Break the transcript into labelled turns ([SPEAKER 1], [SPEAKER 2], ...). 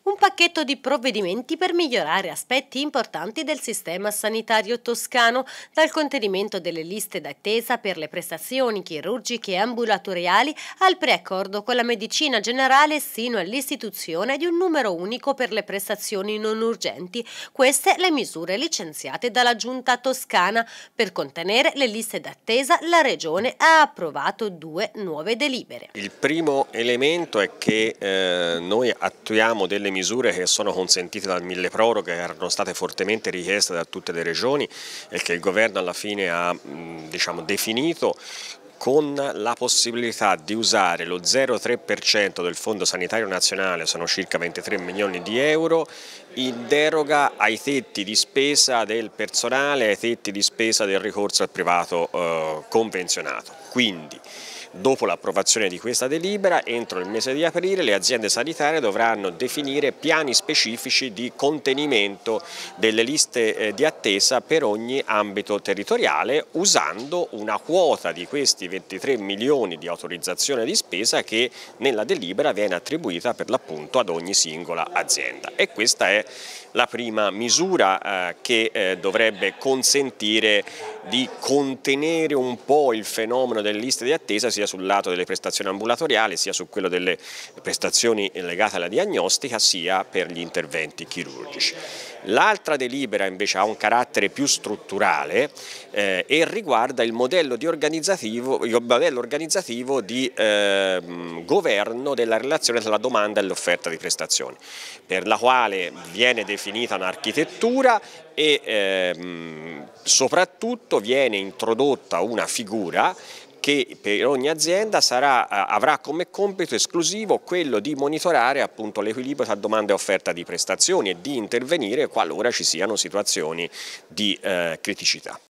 [SPEAKER 1] un pacchetto di provvedimenti per migliorare aspetti importanti del sistema sanitario toscano, dal contenimento delle liste d'attesa per le prestazioni chirurgiche e ambulatoriali al preaccordo con la medicina generale sino all'istituzione di un numero unico per le prestazioni non urgenti. Queste le misure licenziate dalla Giunta toscana. Per contenere le liste d'attesa, la Regione ha approvato 2 nuove delibere.
[SPEAKER 2] Il primo elemento è che noi attuiamo delle misure che sono consentite dal milleproroghe, che erano state fortemente richieste da tutte le regioni e che il governo alla fine ha definito, con la possibilità di usare lo 0,3% del Fondo Sanitario Nazionale, sono circa 23 milioni di euro, in deroga ai tetti di spesa del personale, ai tetti di spesa del ricorso al privato convenzionato. Quindi, dopo l'approvazione di questa delibera, entro il mese di aprile le aziende sanitarie dovranno definire piani specifici di contenimento delle liste di attesa per ogni ambito territoriale, usando una quota di questi 23 milioni di autorizzazione di spesa che nella delibera viene attribuita per l'appunto ad ogni singola azienda. E questa è la prima misura che dovrebbe consentire di contenere un po' il fenomeno delle liste di attesa sia sul lato delle prestazioni ambulatoriali, sia su quello delle prestazioni legate alla diagnostica, sia per gli interventi chirurgici. L'altra delibera invece ha un carattere più strutturale e riguarda il modello organizzativo di governo della relazione tra la domanda e l'offerta di prestazioni, per la quale viene definita un'architettura e soprattutto viene introdotta una figura che per ogni azienda avrà come compito esclusivo quello di monitorare appunto l'equilibrio tra domanda e offerta di prestazioni e di intervenire qualora ci siano situazioni di criticità.